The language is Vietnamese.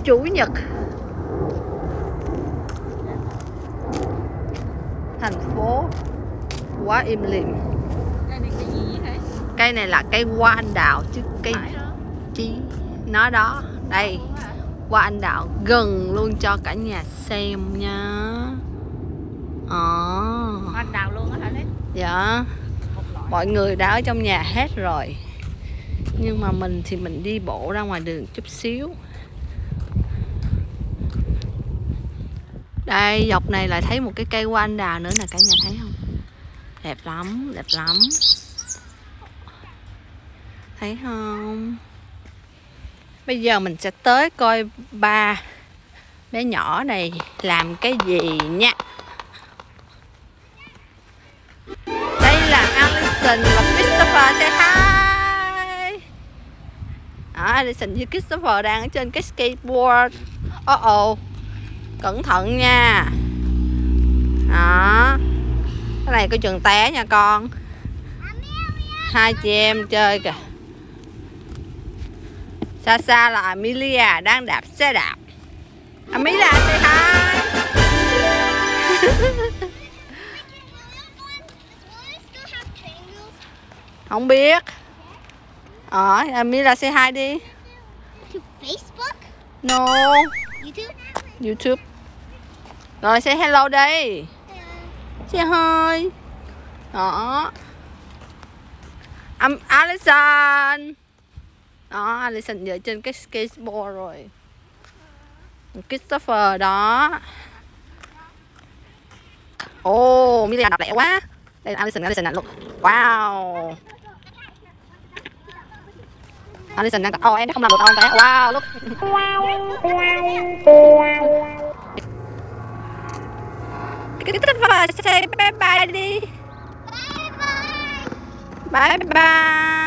Chủ nhật. Thành phố quá im lìm. Cây này cây gì vậy? Cây này là cây hoa anh đào chứ cây chí nó đó. Đây, hoa anh đào gần luôn cho cả nhà xem nha. Hoa anh đào luôn á hả đấy? Dạ. Mọi người đã ở trong nhà hết rồi. Nhưng mà mình thì mình đi bộ ra ngoài đường chút xíu. Đây, dọc này lại thấy một cái cây hoa anh đào nữa nè, cả nhà thấy không? Đẹp lắm, đẹp lắm. Thấy không? Bây giờ mình sẽ tới coi ba bé nhỏ này làm cái gì nha. Đây là Allison và Christopher, say hi. Allison với Christopher đang ở trên cái skateboard. Cẩn thận nha. Đó. Cái này có chừng té nha con. Hai chị em chơi kìa. Xa xa là Amelia đang đạp xe đạp. Amelia, say hi. Không biết. Amelia say hi đi. To Facebook? No. YouTube? YouTube. Rồi say hello đi. Say hi. Đó. Allison. Đó, Allison giờ trên cái skateboard rồi. Christopher đó. Amelia đạp lẹ quá. Đây là Allison nè, look. Wow. Allison đang em không làm được đâu em té. Wow, look. Christopher say bye bye đi. Bye bye.